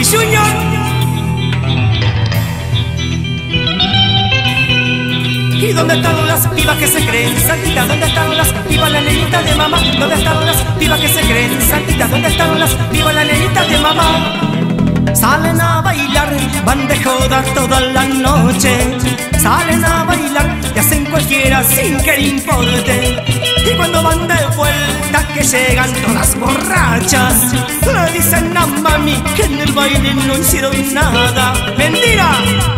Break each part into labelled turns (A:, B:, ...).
A: Junior. ¿Y dónde están las pibas que se creen santitas? ¿Dónde están las pibas, la nenita de mamá? ¿Dónde están las pibas que se creen santitas? ¿Dónde están las pibas, la nenita de mamá? Salen a bailar, van de joda toda la noche. Salen a bailar y hacen cualquiera sin que le importe. Y cuando van de vuelta que llegan todas borrachas, le dicen a mami que en el baile no hicieron nada. ¡Mentira!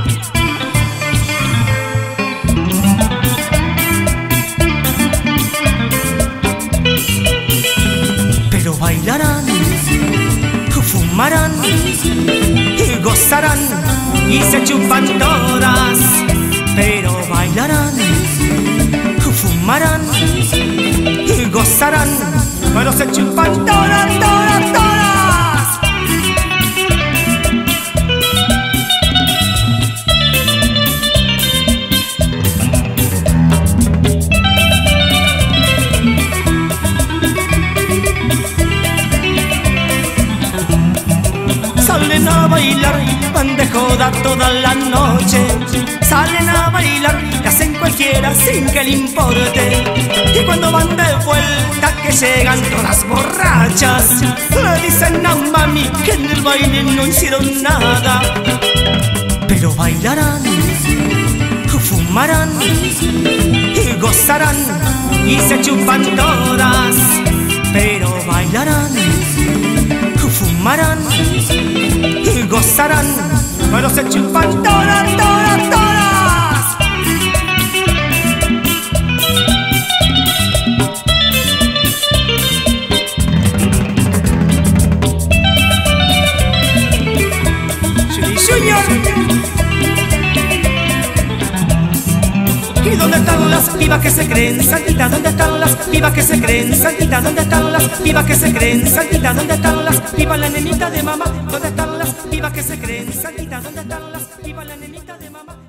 A: Pero bailarán, fumarán y gozarán y se chupan todas. Pero bailarán, fumarán y gozarán, pero se chupan todas, todas, todas. Salen a bailar, van de joda toda la noche. Salen a bailar y hacen cualquiera sin que le importe. Y cuando van de vuelta que llegan todas borrachas, le dicen a mami que en el baile no hicieron nada. Pero bailarán, fumarán y gozarán y se chupan todas. Pero bailarán, fumarán y gozarán, pero se chupan todas, todas, todas. Junior. ¿Y dónde están las pibas que se creen santitas? ¿Dónde están las pibas que se creen santitas? ¿Dónde están las pibas que se creen santitas? ¿Dónde están las pibas, la nenita de mamá? ¿Dónde están las pibas que se creen santitas? ¿Dónde están las pibas, la nenita de mamá?